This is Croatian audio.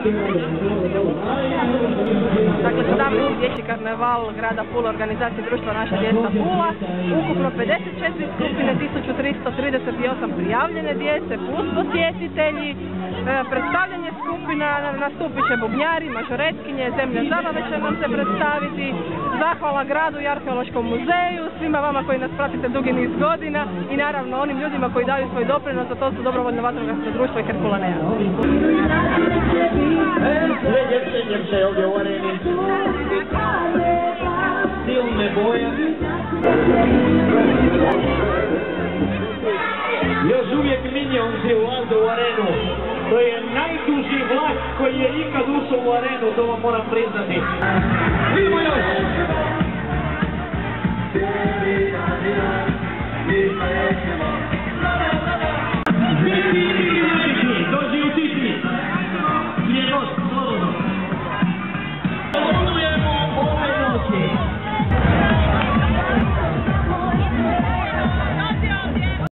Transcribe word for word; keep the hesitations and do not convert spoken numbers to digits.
Dakle, sedamnaesti dječji karneval grada Pule, organizacije društva Naša djeca Pula, ukupno pedeset četiri skupine, tisuću tristo trideset osam prijavljene djece plus posjetitelji, e, predstavljanje skupina, nastupit će bubnjari, mažoretkinje, Zemlja zabave će nam se predstaviti, zahvala gradu i Arheološkom muzeju, svima vama koji nas pratite dugi niz godina i naravno onim ljudima koji daju svoj doprinos, a to su dobrovoljno vatrogasno društvo i Herkulanea. Sve djevče ovdje u areni, silne boje, još uvijek minionci ulaze u arenu. To je najduži vlak koji je ikad ušao u arenu, to vam moram priznati. Vidimo još! Vidimo još!